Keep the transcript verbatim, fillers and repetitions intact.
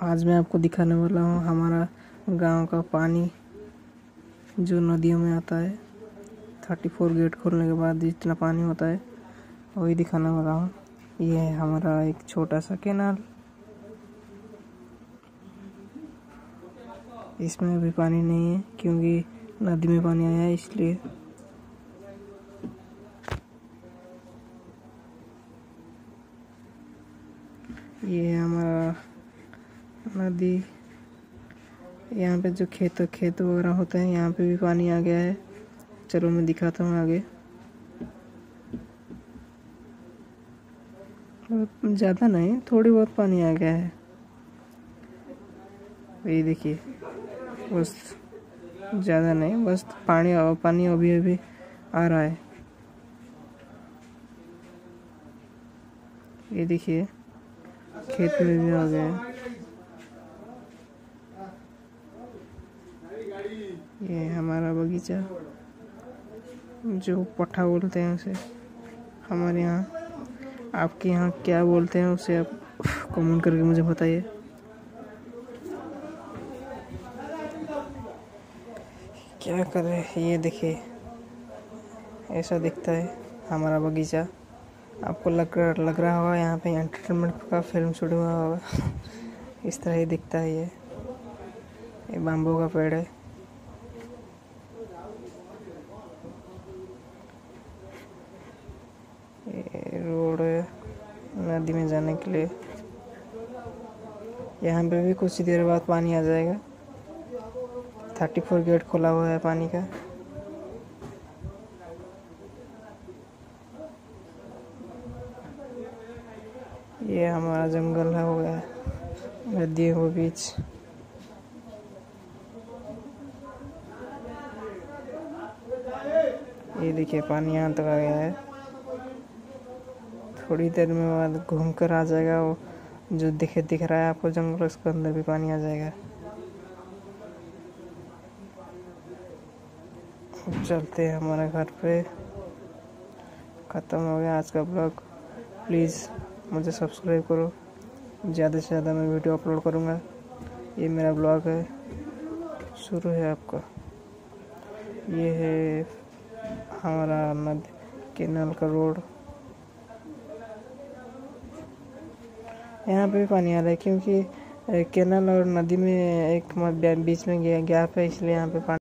आज मैं आपको दिखाने वाला हूँ हमारा गांव का पानी जो नदियों में आता है। थर्टी फोर गेट खोलने के बाद जितना पानी होता है वही दिखाने वाला हूँ। ये है हमारा एक छोटा सा कैनाल। इसमें अभी पानी नहीं है क्योंकि नदी में पानी आया है, इसलिए ये है हमारा नदी। यहाँ पे जो खेत खेत वगैरह होते हैं यहाँ पे भी पानी आ गया है। चलो मैं दिखाता हूँ आगे। ज़्यादा नहीं, थोड़ी बहुत पानी आ गया है। ये देखिए, बस ज़्यादा नहीं, बस पानी पानी अभी अभी आ रहा है। ये देखिए खेत में भी आ गया है। ये हमारा बगीचा जो पट्ठा बोलते हैं उसे हमारे यहाँ। आपके यहाँ क्या बोलते हैं उसे आप कमेंट करके मुझे बताइए। क्या कर रहे हैं ये देखिए, ऐसा दिखता है हमारा बगीचा। आपको लग लग रहा होगा यहाँ पे एंटरटेनमेंट का फिल्म शूट हुआ होगा। इस तरह ही दिखता है। ये ये बाम्बू का पेड़ है। ये रोड है नदी में जाने के लिए। यहाँ पे भी कुछ देर बाद पानी आ जाएगा। थर्टी फोर गेट खुला हुआ है पानी का। ये हमारा जंगल है, हो गया नदियों के बीच। ये देखिए पानी यहाँ तक आ गया है। थोड़ी देर में बाद घूम कर आ जाएगा। वो जो दिखे दिख रहा है आपको जंगल, उसके अंदर भी पानी आ जाएगा। चलते हैं हमारे घर पे। ख़त्म हो गया आज का ब्लॉग। प्लीज़ मुझे सब्सक्राइब करो, ज़्यादा से ज़्यादा मैं वीडियो अपलोड करूँगा। ये मेरा ब्लॉग है, शुरू है आपका। ये है हमारा नदी कैनाल का रोड। यहाँ पे भी पानी आ रहा है क्योंकि कैनाल और नदी में एक बीच में गैप है, इसलिए यहाँ पे पानी